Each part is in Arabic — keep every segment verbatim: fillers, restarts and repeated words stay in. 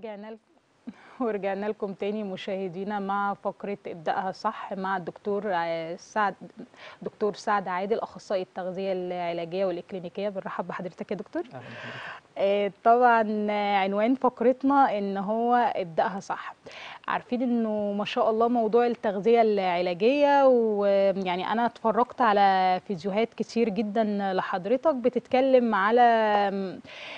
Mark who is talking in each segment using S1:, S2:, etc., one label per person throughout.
S1: ورجعنا لكم ورجعنا لكم تاني مشاهدينا مع فقرة ابدأها صح مع الدكتور آه، سعد دكتور سعد عادل أخصائي التغذية العلاجية والإكلينيكية. بنرحب بحضرتك يا دكتور.
S2: اهلا بحضرتك.
S1: آه، طبعا آه، عنوان فقرتنا ان هو ابدأها صح. عارفين انه ما شاء الله موضوع التغذية العلاجية، ويعني انا اتفرجت على فيديوهات كتير جدا لحضرتك بتتكلم على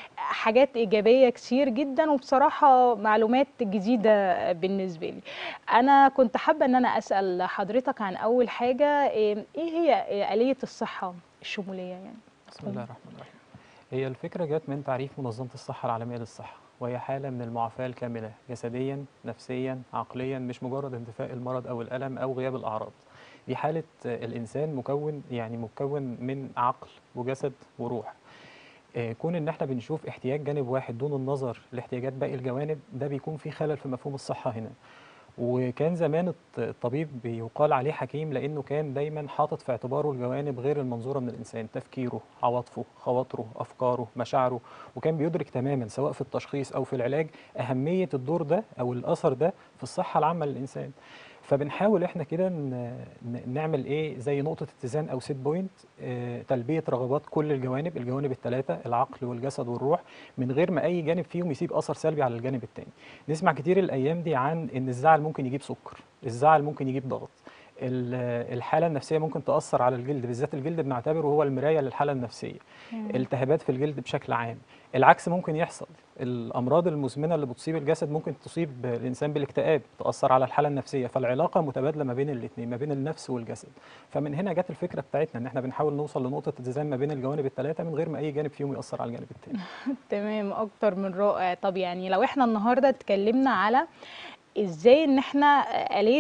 S1: حاجات إيجابية كتير جدا، وبصراحة معلومات جديدة بالنسبة لي. أنا كنت حابة أن أنا أسأل حضرتك عن أول حاجة، إيه هي آلية الصحة الشمولية يعني؟
S2: بسم الله الرحمن الرحيم. هي الفكرة جت من تعريف منظمة الصحة العالمية للصحة، وهي حالة من المعافاة الكاملة جسديا نفسيا عقليا، مش مجرد انتفاء المرض أو الألم أو غياب الأعراض. دي حالة الإنسان مكون يعني مكون من عقل وجسد وروح. آه، كون ان احنا بنشوف احتياج جانب واحد دون النظر لاحتياجات باقي الجوانب، ده بيكون في خلل في مفهوم الصحة هنا. وكان زمان الط- الطبيب بيقال عليه حكيم، لأنه كان دايما حاطط في اعتباره الجوانب غير المنظورة من الإنسان، تفكيره، عواطفه، خواطره، أفكاره، مشاعره. وكان بيدرك تماما سواء في التشخيص أو في العلاج أهمية الدور ده أو الأثر ده في الصحة العامة للإنسان. فبنحاول احنا كده ن- ن- نعمل ايه زي نقطة اتزان او سيت بوينت، اه تلبية رغبات كل الجوانب الجوانب الثلاثة، العقل والجسد والروح، من غير ما اي جانب فيهم يسيب اثر سلبي على الجانب الثاني. نسمع كتير الايام دي عن ان الزعل ممكن يجيب سكر، الزعل ممكن يجيب ضغط، ال- الحالة النفسية ممكن تأثر على الجلد، بالذات الجلد بنعتبره هو المراية للحالة النفسية.
S1: مم.
S2: التهابات في الجلد بشكل عام. العكس ممكن يحصل، الأمراض المزمنة اللي بتصيب الجسد ممكن تصيب الإنسان بالاكتئاب، تأثر على الحالة النفسية. فالعلاقة متبادلة ما بين الاثنين، ما بين النفس والجسد. فمن هنا جت الفكرة بتاعتنا إن احنا بنحاول نوصل لنقطة اتزان ما بين الجوانب الثلاثة من غير ما أي جانب فيهم يأثر على الجانب الثاني.
S1: تمام، أكتر من رائع. طب يعني لو احنا النهاردة اتكلمنا على ازاي ان احنا آلية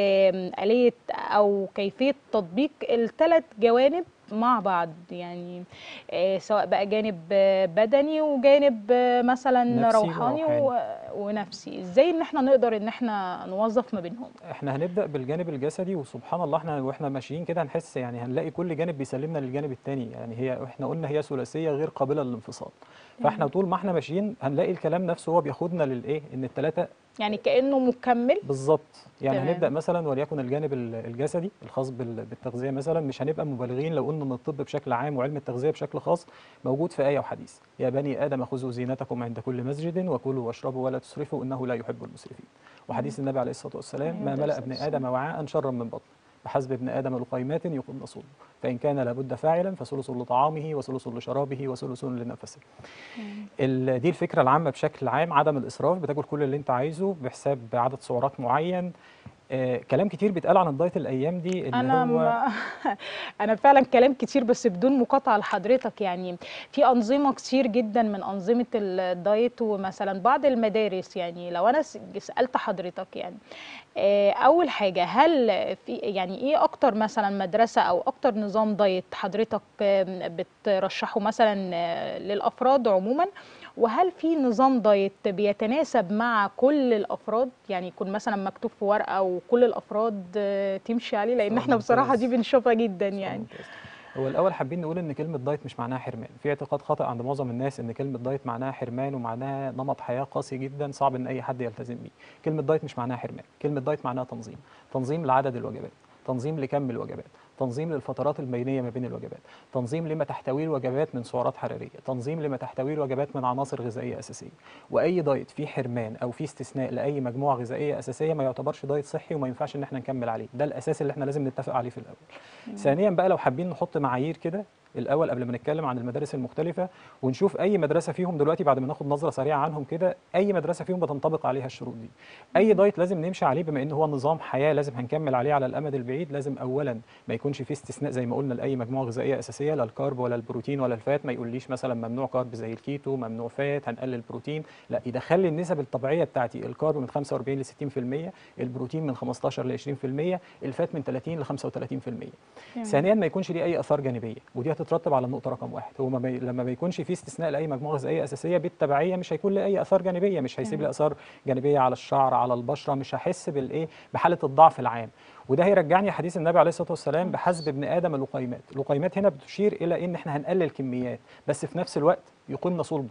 S1: آلية او كيفية تطبيق الثلاث جوانب مع بعض، يعني آه، سواء بقى جانب آه، بدني وجانب آه، مثلا
S2: نفسي
S1: روحاني
S2: وروحاني.
S1: و- ونفسي، ازاي ان احنا نقدر ان احنا نوظف ما بينهم؟
S2: احنا هنبدأ بالجانب الجسدي، وسبحان الله احنا واحنا ماشيين كده هنحس يعني هنلاقي كل جانب بيسلمنا للجانب التاني. يعني هي احنا قلنا هي ثلاثية غير قابلة للانفصال. فاحنا
S1: تمام.
S2: طول ما احنا ماشيين هنلاقي الكلام نفسه هو بياخدنا للايه، ان الثلاثة
S1: يعني كأنه مكمل.
S2: بالظبط. يعني هنبدأ
S1: تمام.
S2: مثلا وليكن الجانب ال- الجسدي الخاص بال- بالتغذية. مثلا مش هنبقى مبالغين لو قلنا ان الطب بشكل عام وعلم التغذية بشكل خاص موجود في آية وحديث: يا بني آدم خذوا زينتكم عند كل مسجد وكلوا واشربوا ولا تسرفوا إنه لا يحب المسرفين. وحديث النبي عليه الصلاة والسلام:
S1: عليه
S2: ما
S1: أفضل
S2: ملأ
S1: الصلاة
S2: ابن آدم
S1: والسلام.
S2: وعاء شرا من بطن، بحسب ابن آدم لقيمات يقمن صلبه، فإن كان لابد فاعلا فثلث لطعامه وثلث لشرابه وثلث لنفسه.
S1: تمام.
S2: ال- دي الفكرة العامة بشكل عام: عدم الإسراف، بتاكل كل اللي أنت عايزه بحساب عدد سعرات معين. آه، كلام كتير بيتقال عن الدايت الايام دي اللي
S1: انا
S2: هو
S1: ما انا فعلا كلام كتير، بس بدون مقاطعه لحضرتك. يعني في انظمه كتير جدا من انظمه الدايت، ومثلا بعض المدارس، يعني لو انا س- سالت حضرتك يعني آه، اول حاجه، هل في يعني ايه اكتر مثلا مدرسه او اكتر نظام دايت حضرتك آه، بترشحه مثلا آه، للافراد عموما؟ وهل في نظام دايت بيتناسب مع كل الافراد، يعني يكون مثلا مكتوب في ورقه وكل الافراد آه، تمشي عليه؟ لان
S2: سؤال
S1: احنا بصراحه دي
S2: ممتاز.
S1: بنشوفها جدا
S2: سؤال
S1: يعني.
S2: ممتاز. هو الاول حابين نقول ان كلمه دايت مش معناها حرمان. في اعتقاد خاطئ عند معظم الناس ان كلمه دايت معناها حرمان ومعناها نمط حياه قاسي جدا صعب ان اي حد يلتزم بيه. كلمه دايت مش معناها حرمان، كلمه دايت معناها تنظيم. تنظيم لعدد الوجبات، تنظيم لكم الوجبات، تنظيم للفترات البينيه ما بين الوجبات، تنظيم لما تحتويه الوجبات من سعرات حراريه، تنظيم لما تحتويه الوجبات من عناصر غذائيه اساسيه. واي دايت فيه حرمان او فيه استثناء لاي مجموعه غذائيه اساسيه ما يعتبرش دايت صحي، وما ينفعش ان احنا نكمل عليه. ده الاساس اللي احنا لازم نتفق عليه في الاول. ثانيا بقى لو حابين نحط معايير كده الاول قبل ما نتكلم عن المدارس المختلفه، ونشوف اي مدرسه فيهم دلوقتي بعد ما ناخد نظره سريعه عنهم كده، اي مدرسه فيهم بتنطبق عليها الشروط دي. اي دايت لازم نمشي عليه بما ان هو نظام حياه لازم هنكمل عليه على الامد البعيد. لازم اولا ما يكونش فيه استثناء زي ما قلنا لاي مجموعه غذائيه اساسيه، لا الكارب ولا البروتين ولا الفات. ما يقوليش مثلا ممنوع كارب زي الكيتو، ممنوع فات هنقلل بروتين. لا، يدخل لي النسب الطبيعيه بتاعتي: الكارب من خمسة وأربعين ل ستين في المية، البروتين من خمستاشر ل عشرين في المية، الفات من ثلاثين ل خمسة وثلاثين في المية.
S1: تمام.
S2: ثانيا ما يكونش ليه اي اثار جانبيه، ودي هتترتب على النقطه رقم واحد. هو ما بي... لما ما يكونش فيه استثناء لاي مجموعه غذائيه اساسيه بالتبعيه مش هيكون له اي اثار جانبيه، مش هيسيب لي
S1: تمام.
S2: اثار جانبيه على الشعر على البشره، مش هحس بالايه بحاله الضعف العام. وده هيرجعني حديث النبي عليه الصلاه والسلام: بحسب ابن ادم لقيمات. لقيمات هنا بتشير الى ان احنا هنقلل كميات، بس في نفس الوقت يقيمنا صلبه.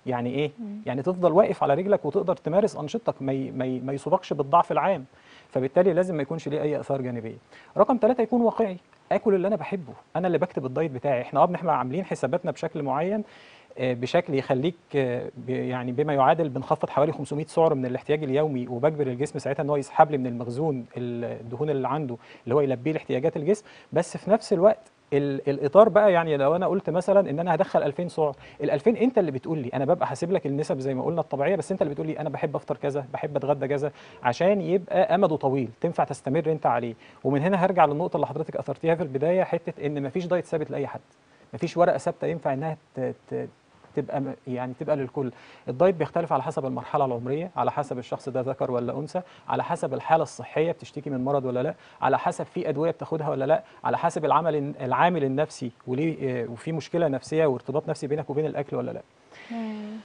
S2: يعني ايه؟
S1: مم.
S2: يعني تفضل واقف على رجلك وتقدر تمارس انشطتك، ما ي- ما ي- ما يصابكش بالضعف العام. فبالتالي لازم ما يكونش ليه اي اثار جانبيه. رقم ثلاثة، يكون واقعي، اكل اللي انا بحبه، انا اللي بكتب الدايت بتاعي. احنا اه بنحنا عاملين حساباتنا بشكل معين، آه، بشكل يخليك آه، ب- يعني بما يعادل بنخفض حوالي خمسمائة سعر من الاحتياج اليومي، وبجبر الجسم ساعتها ان هو يسحب لي من المخزون الدهون اللي عنده اللي هو يلبيه لاحتياجات الجسم. بس في نفس الوقت ال- الاطار بقى، يعني لو انا قلت مثلا ان انا هدخل ألفين سعر، ال ألفين انت اللي بتقول لي، انا ببقى حاسب لك النسب زي ما قلنا الطبيعيه، بس انت اللي بتقول لي انا بحب افطر كذا، بحب اتغدى كذا، عشان يبقى امده طويل تنفع تستمر انت عليه. ومن هنا هرجع للنقطه اللي حضرتك اثرتيها في البدايه، حته ان مفيش دايت ثابت لاي حد، مفيش ورقه ثابته ينفع انها ت- ت- تبقى م- يعني تبقى للكل. الدايت بيختلف على حسب المرحله العمريه، على حسب الشخص ده ذكر ولا انثى، على حسب الحاله الصحيه بتشتكي من مرض ولا لا، على حسب في ادويه بتاخدها ولا لا، على حسب العمل العامل النفسي وليه آه، وفي مشكله نفسيه وارتباط نفسي بينك وبين الاكل ولا لا.
S1: مم.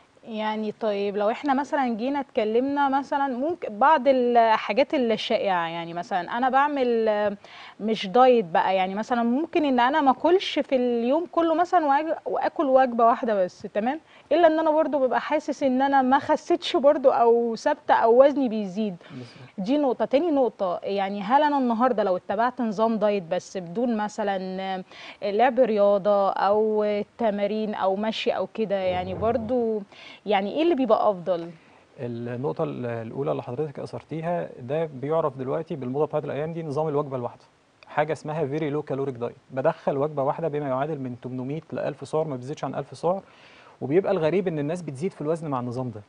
S1: يعني طيب لو احنا مثلا جينا اتكلمنا مثلا ممكن بعض الحاجات الشائعة، يعني مثلا انا بعمل آه، مش دايت بقى، يعني مثلا ممكن ان انا ما اكلش في اليوم كله مثلا وأج- واكل وجبة واحدة بس، تمام، الا ان انا برضو ببقى حاسس ان انا ما خسيتش برضو او ثابتة او وزني بيزيد.
S2: بالظبط.
S1: دي نقطة. تاني نقطة، يعني هل أنا النهاردة لو اتبعت نظام دايت بس بدون مثلا لعب رياضة أو تمارين أو مشي أو كده، يعني برضو يعني إيه اللي بيبقى أفضل؟
S2: النقطه ال- الاولى اللي حضرتك اثرتيها ده بيعرف دلوقتي بالموضه بتاعت الايام دي، نظام الوجبه الواحده. حاجه اسمها فيري لو كالوريك دايت، بدخل وجبه واحده بما يعادل من ثمانمائة ل ألف سعر، ما بتزيدش عن ألف سعر. وبيبقى الغريب ان الناس بتزيد في الوزن مع النظام ده.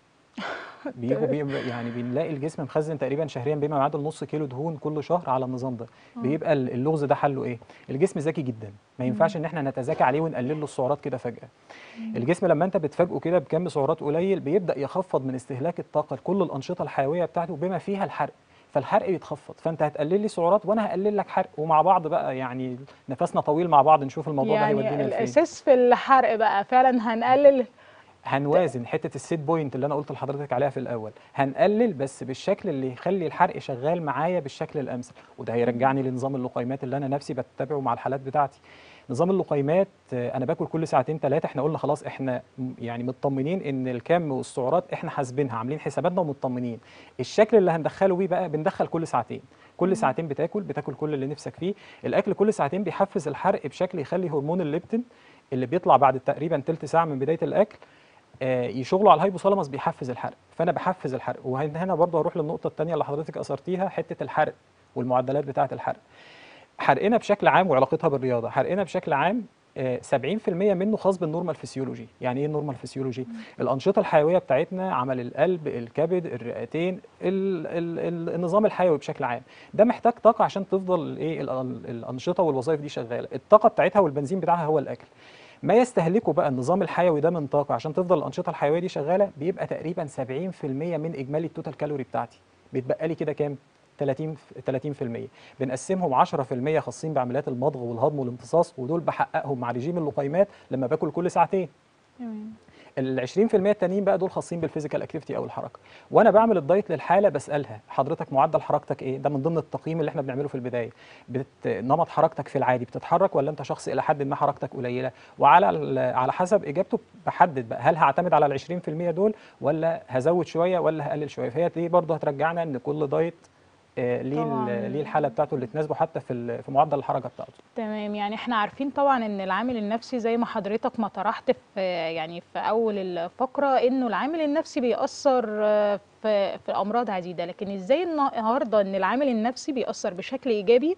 S2: بيجوا بي يعني بنلاقي الجسم مخزن تقريبا شهريا بما يعادل نص كيلو دهون كل شهر على النظام ده.
S1: اه.
S2: بيبقى ال- اللغز ده حله ايه؟ الجسم ذكي جدا، ما
S1: مم.
S2: ينفعش ان احنا نتذاكى عليه ونقلل له السعرات كده فجأة.
S1: مم.
S2: الجسم لما انت بتفاجئه كده بكم سعرات قليل، بيبدأ يخفض من استهلاك الطاقة لكل الأنشطة الحيوية بتاعته بما فيها الحرق. فالحرق يتخفض، فانت هتقلل لي سعرات وانا هقلل لك حرق، ومع بعض بقى يعني نفسنا طويل مع بعض، نشوف الموضوع ده
S1: يعني
S2: هيودينا لفين.
S1: الأساس في الحرق بقى فعلا هنقلل.
S2: هنوازن حته السيت بوينت اللي انا قلت لحضرتك عليها في الاول، هنقلل بس بالشكل اللي يخلي الحرق شغال معايا بالشكل الامثل. وده هيرجعني لنظام اللقيمات اللي انا نفسي بتبعه مع الحالات بتاعتي. نظام اللقيمات، آه، انا باكل كل ساعتين ثلاثه، احنا قلنا خلاص احنا م- يعني مطمنين ان الكم والسعرات احنا حاسبينها، عاملين حساباتنا ومطمنين. الشكل اللي هندخله بيه بقى، بندخل كل ساعتين. كل
S1: مم.
S2: ساعتين بتاكل بتاكل كل اللي نفسك فيه. الاكل كل ساعتين بيحفز الحرق بشكل يخلي هرمون الليبتين اللي بيطلع بعد تقريبا تلت ساعه من بدايه الاكل آه، يشغلوا على الهايبوثالاموس، بيحفز الحرق. فانا بحفز الحرق. وهنا برضه هروح للنقطه الثانيه اللي حضرتك اثرتيها، حته الحرق والمعدلات بتاعه الحرق. حرقنا بشكل عام وعلاقتها بالرياضه، حرقنا بشكل عام آه، سبعين في المية منه خاص بالنورمال فيسيولوجي. يعني ايه النورمال فيسيولوجي؟ الانشطه الحيويه بتاعتنا، عمل القلب، الكبد، الرئتين، ال ال ال النظام الحيوي بشكل عام، ده محتاج طاقه عشان تفضل ايه ال- ال- الانشطه والوظائف دي شغاله. الطاقه بتاعتها والبنزين بتاعها هو الاكل. ما يستهلكه بقى النظام الحيوي ده من طاقه عشان تفضل الانشطه الحيويه دي شغاله، بيبقى تقريبا سبعين في المية من اجمالي التوتال كالوري بتاعتي. بيتبقى لي كده كام؟ ثلاثين ثلاثين في المية. بنقسمهم عشرة في المية خاصين بعمليات المضغ والهضم والامتصاص، ودول بحققهم مع رجيم اللقيمات لما باكل كل ساعتين.
S1: تمام.
S2: ال عشرين في المية التانيين بقى دول خاصين بالفيزيكال اكتيفيتي او الحركه. وانا بعمل الدايت للحاله بسالها حضرتك معدل حركتك ايه؟ ده من ضمن التقييم اللي احنا بنعمله في البدايه. بت... نمط حركتك في العادي بتتحرك ولا انت شخص الى حد ما حركتك قليله؟ وعلى ال... على حسب اجابته بحدد بقى هل هعتمد على ال عشرين في المية دول، ولا هزود شويه، ولا هقلل شويه. فهي دي برضه هترجعنا ان كل دايت آه، ليه ال- ليه
S1: طبعا.
S2: الحاله بتاعته اللي تناسبه حتى في ال- في معدل الحركه بتاعته.
S1: تمام. يعني احنا عارفين طبعا ان العامل النفسي زي ما حضرتك ما طرحت في يعني في اول الفقرة، انه العامل النفسي بيأثر آه، في في امراض عديدة، لكن ازاي النهارده ان العامل النفسي بيأثر بشكل ايجابي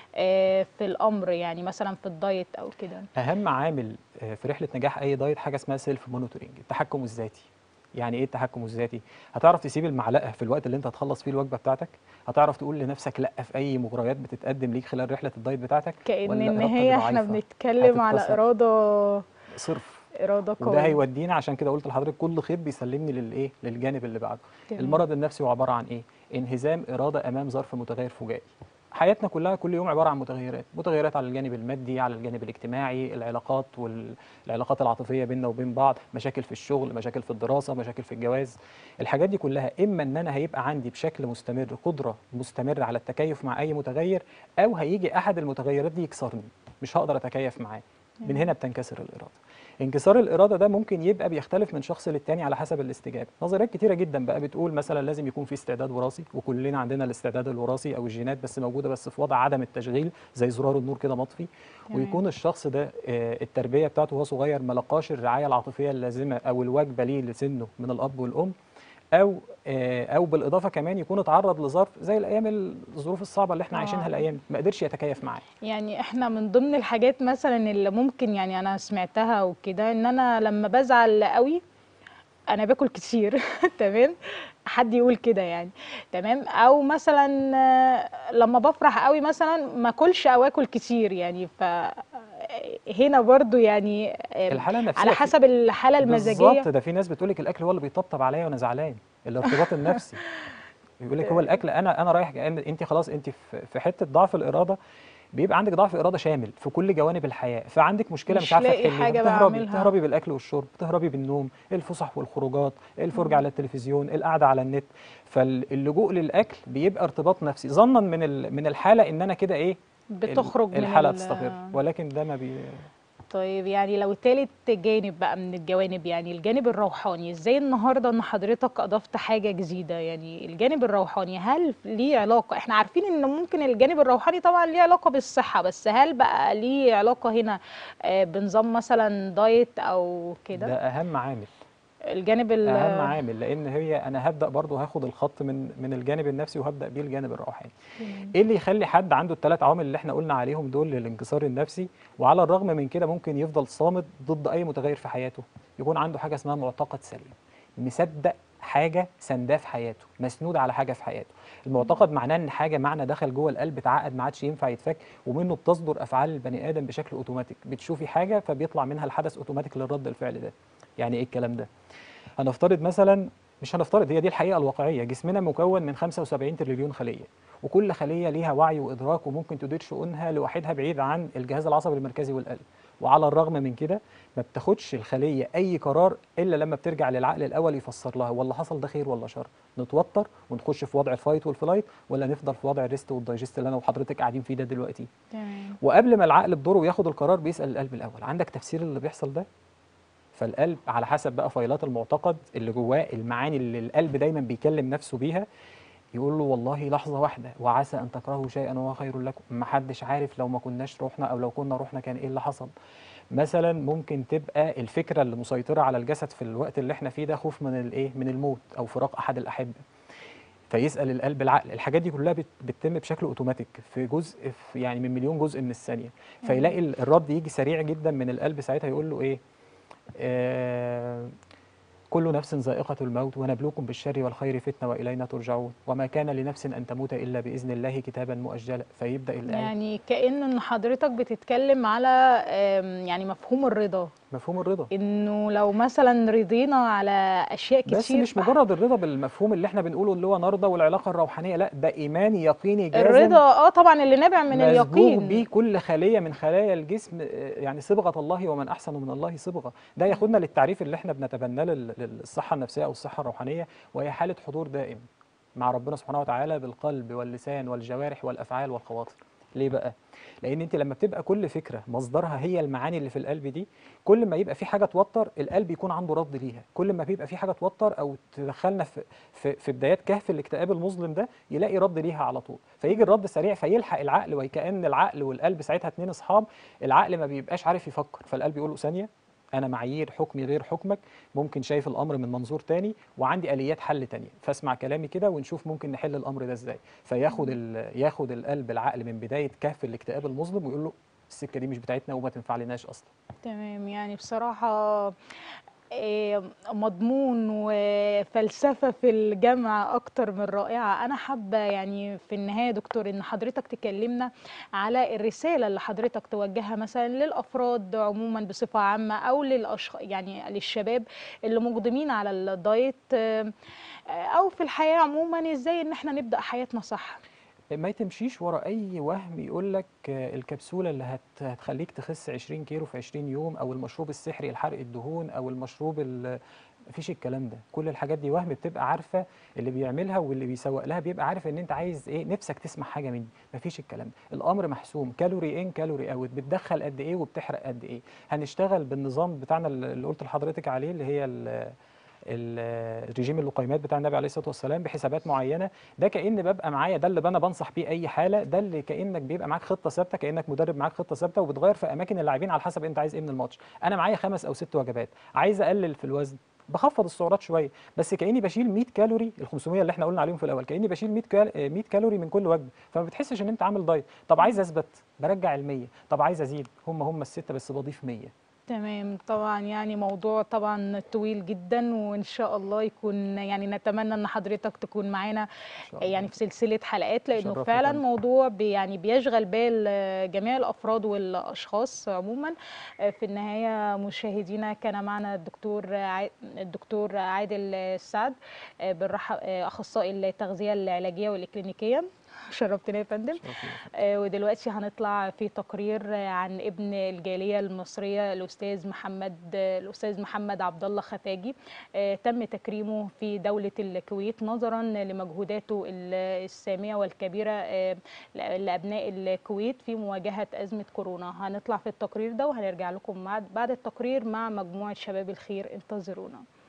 S1: آه، في الامر، يعني مثلا في الدايت او كده؟
S2: اهم عامل آه، في رحله نجاح اي دايت حاجه اسمها سيلف مونيتورنج، التحكم الذاتي. يعني ايه التحكم الذاتي؟ هتعرف تسيب المعلقه في الوقت اللي انت هتخلص فيه الوجبه بتاعتك؟ هتعرف تقول لنفسك لا في اي مغريات بتتقدم ليك خلال رحله الدايت بتاعتك؟
S1: كأن
S2: ولا ارادتك
S1: النهاية احنا
S2: ضعيفه
S1: بنتكلم على
S2: هتتكسر
S1: إرادة
S2: صرف؟
S1: إرادة
S2: وده
S1: قوية.
S2: هيودينا، عشان كده قلت لحضرتك كل خيط بيسلمني للايه، للجانب اللي بعده.
S1: تمام.
S2: المرض النفسي هو عباره عن ايه؟ انهزام اراده امام ظرف متغير فجائي. حياتنا كلها كل يوم عباره عن متغيرات، متغيرات على الجانب المادي، على الجانب الاجتماعي، العلاقات والعلاقات العاطفيه بيننا وبين بعض، مشاكل في الشغل، مشاكل في الدراسه، مشاكل في الجواز. الحاجات دي كلها اما ان انا هيبقى عندي بشكل مستمر قدره مستمره على التكيف مع اي متغير، او هيجي احد المتغيرات دي يكسرني، مش هقدر اتكيف معاه. من هنا بتنكسر الاراده. انكسار الاراده ده ممكن يبقى بيختلف من شخص للتاني على حسب الاستجابه. نظريات كتيره جدا بقى بتقول مثلا لازم يكون في استعداد وراثي، وكلنا عندنا الاستعداد الوراثي او الجينات، بس موجوده بس في وضع عدم التشغيل زي زرار النور كده مطفي.
S1: تمام.
S2: ويكون الشخص ده آه، التربيه بتاعته وهو صغير ما لقاش الرعايه العاطفيه اللازمه او الواجبه ليه لسنه من الاب والام، او آه، او بالاضافه كمان يكون اتعرض لظرف زي الايام الظروف الصعبه اللي احنا عايشينها
S1: اه،
S2: الايام دي، ما قدرش يتكيف معاه.
S1: يعني احنا من ضمن الحاجات مثلا اللي ممكن، يعني انا سمعتها وكده، ان انا لما بزعل قوي انا باكل كتير. تمام. حد يقول كده يعني. تمام. او مثلا آه، لما بفرح قوي مثلا ما اكلش او اكل كتير يعني. ف هنا برضو يعني آم،
S2: الحاله
S1: على
S2: النفسيه في
S1: حسب الحالة
S2: بالظبط،
S1: المزاجية.
S2: ده في ناس بتقول لك الاكل هو اللي بيطبطب عليا وانا زعلان، الارتباط النفسي. يقول لك هو
S1: تمام.
S2: الاكل، انا انا رايح جاي، انت خلاص انت في في حته ضعف الاراده، بيبقى عندك ضعف اراده شامل في كل جوانب الحياه، فعندك مشكله مش
S1: مش
S2: عارفه
S1: لاقي
S2: تحليها،
S1: حاجة
S2: بتهربي
S1: بعملها.
S2: بتهربي بالاكل والشرب، بتهربي بالنوم، الفسح والخروجات، الفرجه
S1: مم.
S2: على التلفزيون، القعده على النت. فاللجوء للاكل بيبقى ارتباط نفسي ظنا من ال- من الحاله ان انا كده ايه، ال-
S1: بتخرج من
S2: الحاله
S1: ال
S2: هتستقر، ولكن ده ما بي
S1: طيب، يعني لو تالت جانب بقى من الجوانب، يعني الجانب الروحاني، ازاي النهارده ان حضرتك اضفت حاجة جديدة؟ يعني الجانب الروحاني هل ليه علاقة؟ احنا عارفين ان ممكن الجانب الروحاني طبعا ليه علاقة بالصحة، بس هل بقى ليه علاقة هنا آه، بنظام مثلا دايت او كده؟
S2: ده اهم عامل.
S1: الجانب ال
S2: اهم عامل، لان هي انا هبدا برضو هاخد الخط من من الجانب النفسي وهبدا بيه الجانب الروحاني.
S1: تمام.
S2: ايه اللي يخلي حد عنده الثلاث عوامل اللي احنا قلنا عليهم دول للانكسار النفسي، وعلى الرغم من كده ممكن يفضل صامد ضد اي متغير في حياته؟ يكون عنده حاجه اسمها معتقد سليم، مصدق حاجه سنداه في حياته، مسنود على حاجه في حياته. المعتقد معناه ان حاجه، معنى دخل جوه القلب اتعقد ما عادش ينفع يتفك، ومنه بتصدر افعال البني ادم بشكل اوتوماتيك، بتشوفي حاجه فبيطلع منها الحدث اوتوماتيك للرد الفعل ده. يعني ايه الكلام ده؟ هنفترض مثلا، مش هنفترض، هي دي الحقيقة الواقعية، جسمنا مكون من خمسة وسبعين تريليون خلية، وكل خلية ليها وعي وإدراك وممكن تدير شؤونها لوحدها بعيد عن الجهاز العصبي المركزي والقلب. وعلى الرغم من كده ما بتاخدش الخلية أي قرار إلا لما بترجع للعقل الأول يفسر لها والله حصل ده خير ولا شر، نتوتر ونخش في وضع الفايت والفلايت، ولا نفضل في وضع الريست والدايجست اللي أنا وحضرتك قاعدين فيه ده دلوقتي.
S1: تمام.
S2: وقبل ما العقل بدوره ياخد القرار بيسأل القلب الأول عندك تفسير اللي بيحصل ده؟ فالقلب على حسب بقى فايلات المعتقد اللي جواه، المعاني اللي القلب دايما بيكلم نفسه بيها، يقول له والله لحظة واحدة وعسى أن تكرهوا شيئا وهو خير لكم، ما حدش عارف لو ما كناش رحنا أو لو كنا رحنا كان إيه اللي حصل. مثلا ممكن تبقى الفكرة اللي مسيطرة على الجسد في الوقت اللي احنا فيه ده خوف من الإيه، من الموت أو فراق أحد الأحبة، فيسأل القلب العقل. الحاجات دي كلها بت- بتتم بشكل اوتوماتيك في جزء، في يعني من مليون جزء من الثانية.
S1: تمام.
S2: فيلاقي الرد يجي سريع جدا من القلب، ساعتها يقول له إيه، آه، كل نفس ذائقة الموت ونبلوكم بالشر والخير فتنة وإلينا ترجعون وما كان لنفس أن تموت إلا بإذن الله كتابا مؤجلا. فيبدأ القلب.
S1: يعني كأن ان حضرتك بتتكلم على آم، يعني مفهوم الرضا،
S2: مفهوم الرضا،
S1: انه لو مثلا رضينا على اشياء
S2: بس
S1: كتير.
S2: مش مجرد الرضا بالمفهوم اللي احنا بنقوله اللي هو نرضى والعلاقة الروحانية، لا، ده إيمان يقيني
S1: الرضا
S2: جازم
S1: اه طبعا اللي نابع من
S2: مسبوغ بيه
S1: اليقين.
S2: كل خلية من خلايا الجسم، آه، يعني صبغة الله ومن أحسن من الله صبغة. ده ياخدنا للتعريف اللي احنا بنتبناه لل- للصحة النفسية أو الصحة الروحانية، وهي حالة حضور دائم مع ربنا سبحانه وتعالى بالقلب واللسان والجوارح والأفعال والخواطر. ليه بقى؟ لأن أنت لما بتبقى كل فكرة مصدرها هي المعاني اللي في القلب دي، كل ما يبقى في حاجة توتر القلب يكون عنده رد ليها، كل ما بيبقى في حاجة توتر أو تدخلنا في في, في بدايات كهف الاكتئاب المظلم ده، يلاقي رد ليها على طول، فيجي
S1: مم.
S2: الرد سريع فيلحق العقل، وكأن العقل والقلب ساعتها اتنين أصحاب. العقل ما بيبقاش عارف يفكر، فالقلب يقول له ثانية، أنا معايير حكمي غير حكمك، ممكن شايف الأمر من منظور تاني وعندي آليات حل تانية، فاسمع كلامي كده ونشوف ممكن نحل الأمر ده إزاي. فياخد
S1: مم.
S2: ال... ياخد القلب العقل من بداية كهف الاكتئاب المظلم ويقول له السكة دي مش بتاعتنا وما تنفعلناش أصلا.
S1: تمام. يعني بصراحة آه، مضمون وفلسفة في الجامعة أكتر من رائعة. أنا حابة يعني في النهاية يا دكتور إن حضرتك تكلمنا على الرسالة اللي حضرتك توجهها مثلا للأفراد عموما بصفة عامة، أو للأشخاص يعني للشباب اللي مقدمين على الدايت، آه، أو في الحياة عموما، إزاي إن احنا نبدأ حياتنا صح.
S2: ما تمشيش ورا اي وهم يقول لك الكبسوله اللي هت- هتخليك تخس عشرين كيلو في عشرين يوم، او المشروب السحري لحرق الدهون، او المشروب ال- مفيش الكلام ده، كل الحاجات دي وهم، بتبقى عارفه اللي بيعملها واللي بيسوق لها بيبقى عارف ان انت عايز ايه، نفسك تسمع حاجه مني. مفيش الكلام ده، الامر محسوم، كالوري ان كالوري اوت، بتدخل قد ايه وبتحرق قد ايه. هنشتغل بالنظام بتاعنا اللي قلت لحضرتك عليه، اللي هي ال- ال- الرجيم اللقيمات بتاع النبي عليه الصلاه والسلام، بحسابات معينه. ده كأن ببقى معايا، ده اللي انا بنصح بيه اي حاله، ده اللي كأنك بيبقى معاك خطه ثابته، كأنك مدرب معاك خطه ثابته، وبتغير في اماكن اللاعبين على حسب انت عايز ايه من الماتش. انا معايا خمس او ست وجبات، عايز اقلل في الوزن، بخفض السعرات شويه، بس كاني بشيل مية كالوري، ال خمسمية اللي احنا قلنا عليهم في الاول، كاني بشيل مية كال... مية كالوري من كل وجبه، فما بتحسش ان انت عامل دايت. طب عايز اثبت، برجع ال مية، طب عايز ازيد، هم هم السته بس بضيف مية.
S1: تمام. طبعا يعني موضوع طبعا طويل جدا، وإن شاء الله يكون يعني نتمنى إن حضرتك تكون معانا
S2: ان شاء الله.
S1: يعني في سلسلة حلقات، لأنه
S2: شرفني يا
S1: فعلا
S2: فندم.
S1: موضوع بي يعني بيشغل بال جميع الأفراد والأشخاص عموما. في النهاية مشاهدينا، كان معنا الدكتور عا- الدكتور عادل السعد، بالرح- أخصائي التغذية العلاجية والإكلينيكية. شرفتنا يا فندم.
S2: شرف لي يا فندم.
S1: آه، ودلوقتي هنطلع في تقرير آه، عن ابن الجالية المصرية الأستاذ محمد آه، الأستاذ محمد عبد الله خفاجي. آه، تم تكريمه في دولة الكويت نظرا لمجهوداته ال- السامية والكبيرة آه، ل- لأبناء الكويت في مواجهة أزمة كورونا. هنطلع في التقرير ده وهنرجع لكم مع- بعد التقرير مع مجموعة شباب الخير. انتظرونا.